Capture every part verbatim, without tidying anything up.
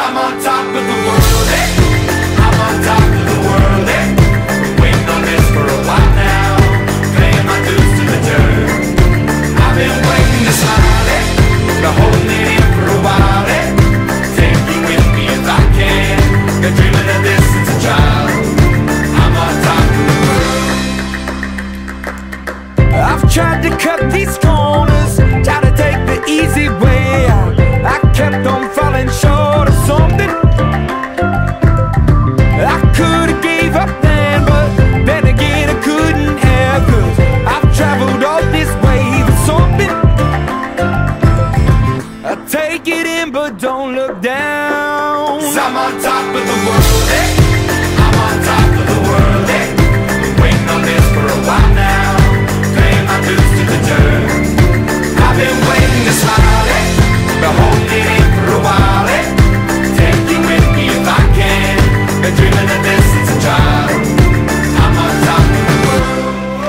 I'm on top of the world, eh? I'm on top of the world, eh? Been waiting on this for a while now, paying my dues to the dirt. I've been waiting to smile, eh? Been holding it in for a while, eh? Take you with me if I can. Been dreaming of this since a child. I'm on top of the world. I've tried to cut these corners, try to take the easy way out. I kept on falling short of something. I could've gave up then, but then again I couldn't have, 'cause I've traveled all this way for something. I take it in but don't look down, 'cause I'm on top of the world, eh? I'm on top of the world, eh? Been waiting on this for a while now, paying my dues to the dirt. I've been waiting to smile, eh? Been holding it in for a while, eh? Take you with me if I can. Been dreaming of this since a child. I'm on top of the world.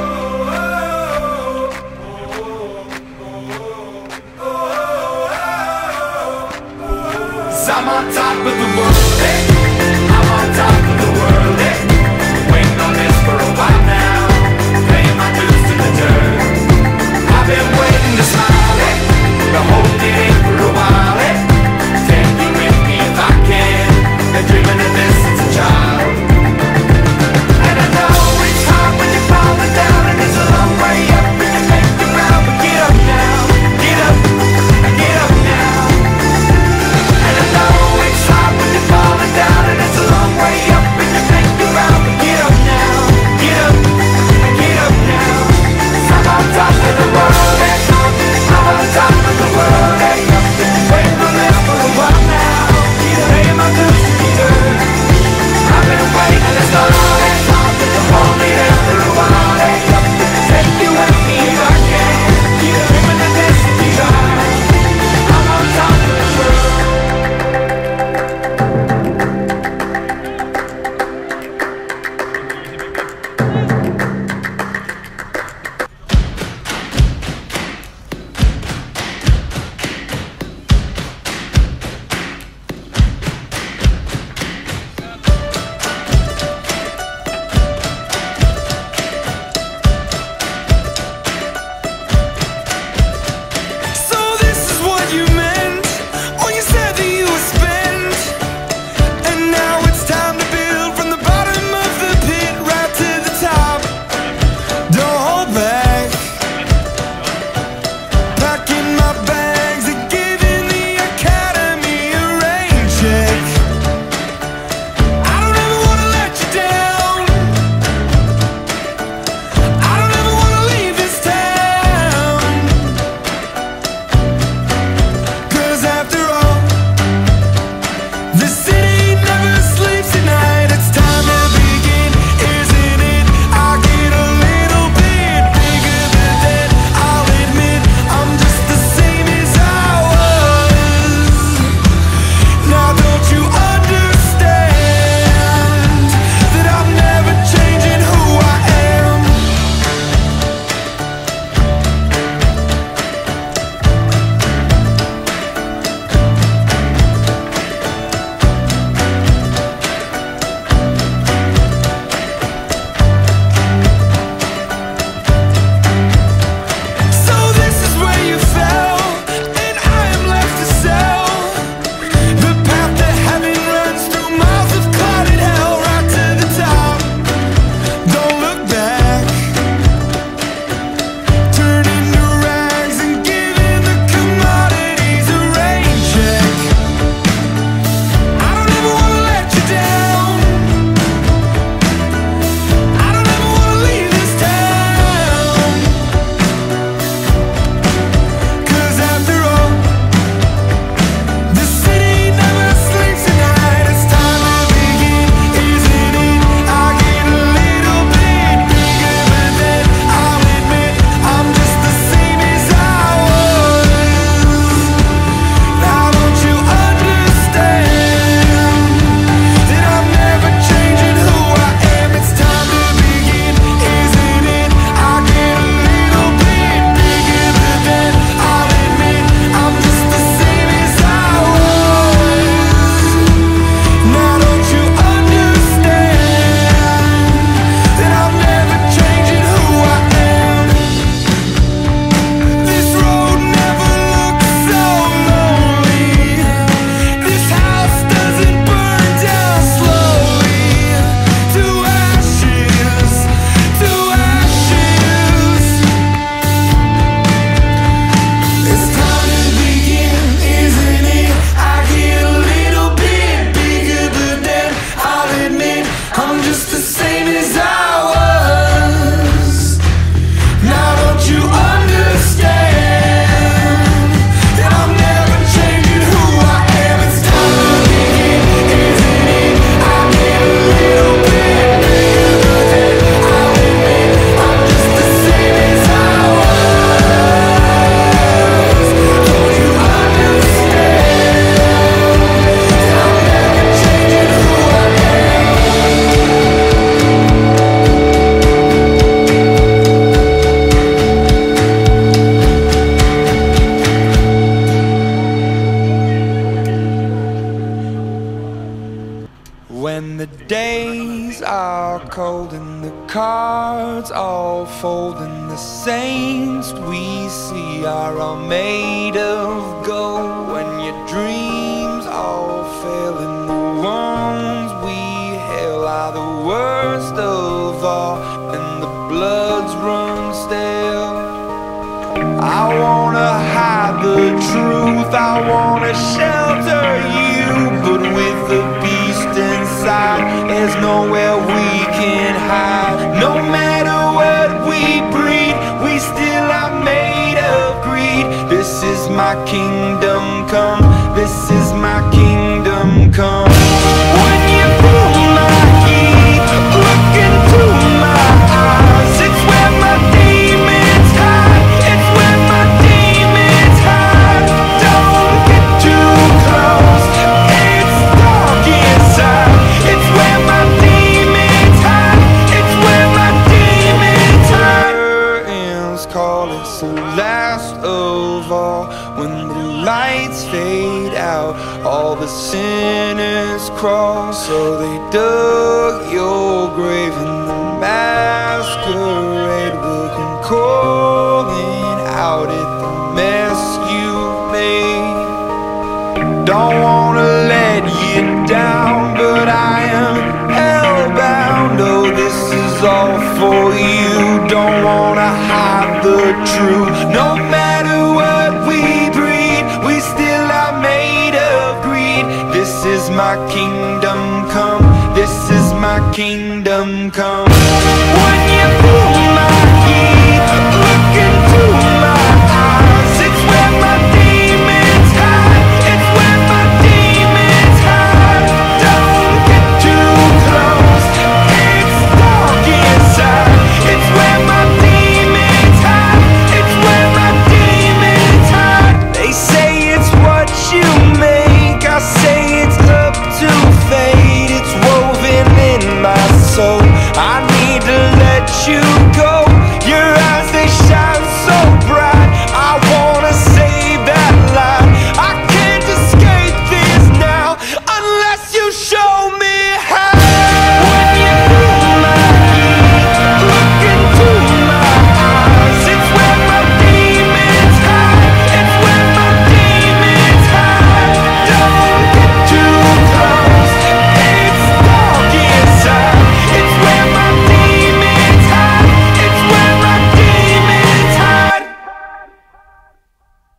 'Cause I'm on top of the world, eh? I'm on top of the world, eh? Been waiting on this for a while now, paying my dues to the dirt. I've been waiting to smile, eh? Been holding it in for a while, eh? Take you with me if I can. Been dreaming of this since a child. And I know it's hard when you're falling down, and it's a long way up and you make it round, but get up now, get up, get up now. And I know it's hard when you're falling down. cold and the cards all fold, and the saints we see are all made of gold. When your dreams all fail and the ones we hail are the worst of all, and the bloods run stale. I wanna hide the truth, I wanna shelter you, but with the beast inside, there's nowhere we can hide. No matter what we breed, we still are made of greed. This is my kingdom come, this is my kingdom come. When you feel my heat, look into my eyes, it's where my demons hide, it's where my demons hide. Don't get too close, it's dark inside, it's where my demons hide, it's where my demons hide. Curtains call, it's the last of all. When the lights fade out, all the sinners crawl. So they dug your grave in the masquerade, looking, calling out at the mess you've made. Don't wanna let you down, but I am hellbound. Oh, this is all for you. Don't wanna hide the truth. No matter what we breed, we still are made of greed. This is my kingdom come, this is my kingdom come.